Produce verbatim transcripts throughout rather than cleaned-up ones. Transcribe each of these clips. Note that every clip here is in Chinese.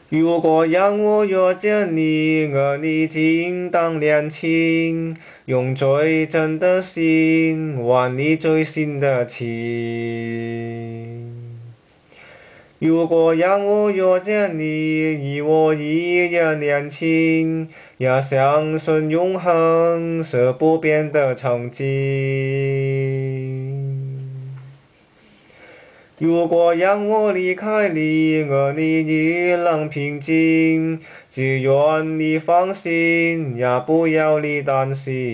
如果让我遇见你，而你竟当年轻，用最真的心换你最新的情。如果让我遇见你，与我一样年轻，也相信永恒是不变的场景。如果让我离开你，而你依然平静，只愿你放心，也不要你担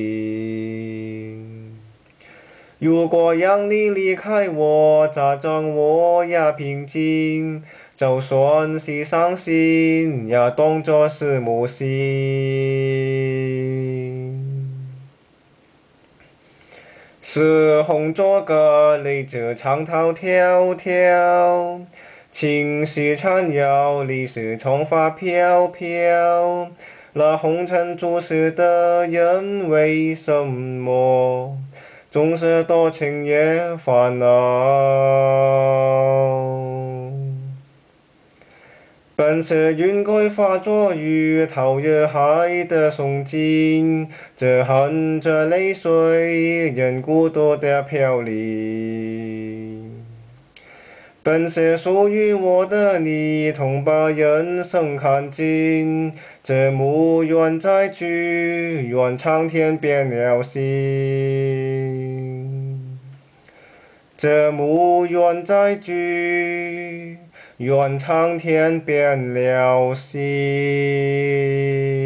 心。如果让你离开我，假装我也平静，就算是伤心，也当作是无心。是红着个泪着长涛迢迢，情是缠绕，你是长发飘飘。那红尘俗世的人，为什么总是多情也烦恼？本是云归化作雨，陶冶海的松静，这含着泪水，任孤独的飘零。本是属于我的你，同把人生看尽，这无缘再聚，愿苍天变了心。这无缘再聚，愿苍天变了心。